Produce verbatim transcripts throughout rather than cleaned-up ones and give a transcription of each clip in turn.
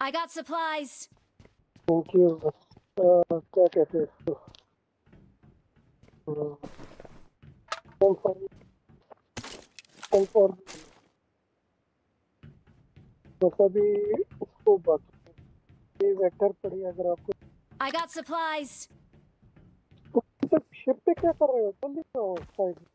I got supplies. Thank you. क्या कहते हैं इसको? कंफर्ट कंफर्ट बस अभी उसको बाकी वेक्टर पड़ी अगर आपको। I got supplies. तो शिप पे क्या कर रहे हो? जल्दी आओ साइड।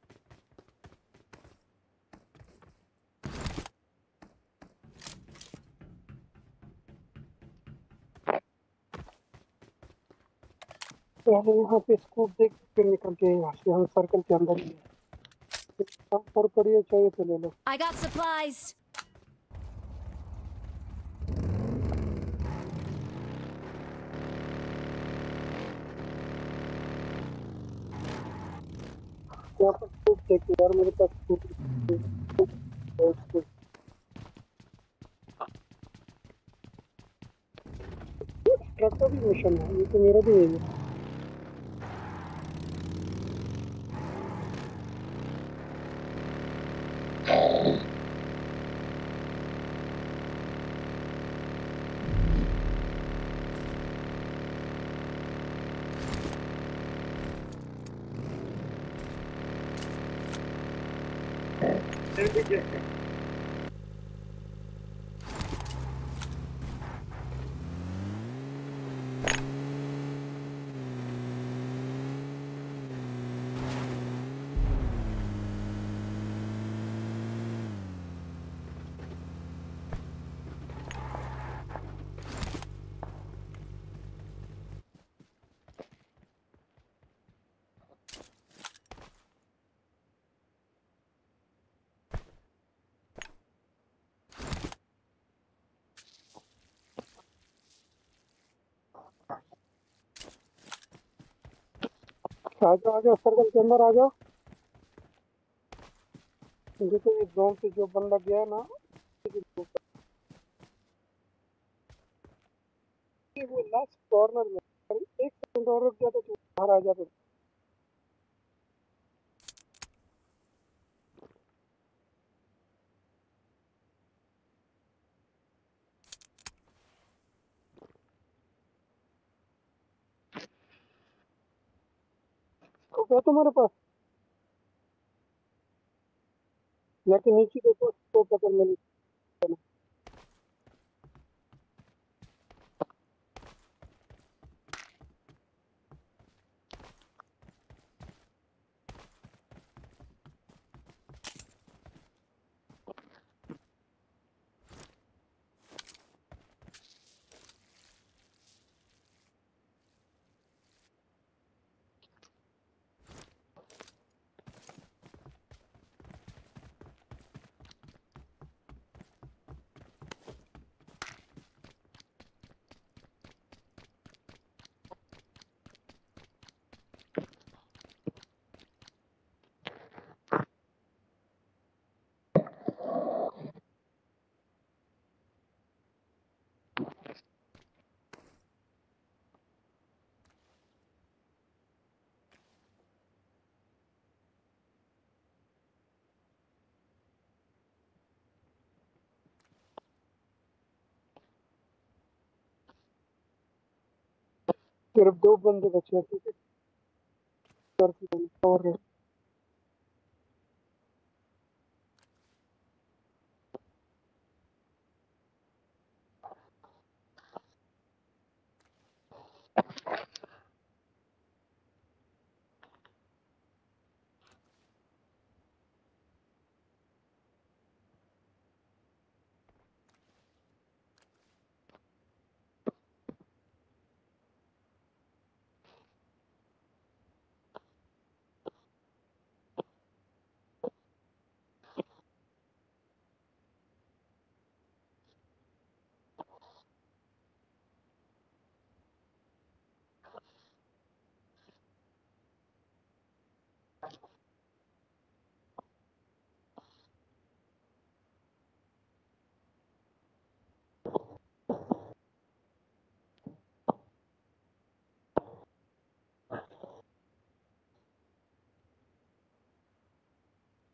पहले यहाँ पे स्कूप देख फिर निकल के यहाँ से हम सर्कल के अंदर ही हैं। पर पड़ी है, चाहिए तो ले लो। I got supplies. यहाँ पर स्कूप देखिए यार, मेरे पास स्कूप ट्रक का भी मिशन है, ये तो मेरा भी नहीं है। आ जाओ आ जाओ, सर्कल के अंदर आ जाओ। देखो इस जोन से जो बंदा गया ना, वो लास्ट कॉर्नर में, अगर एक सेकंड और रुक गया तो तू बाहर आ जाता। तो क्या तुम्हारे पास, या कि नीचे देखो तो पकड़ में नहीं। सिर्फ दो बंदे बचे हैं, ठीक है? सर्कल और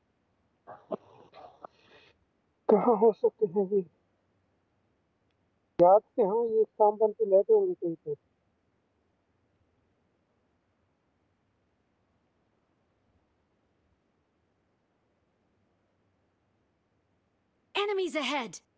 कहाँ हो सकते हैं ये? याद से हाँ ये काम बन के लेते होंगे कहीं पे। Enemies ahead!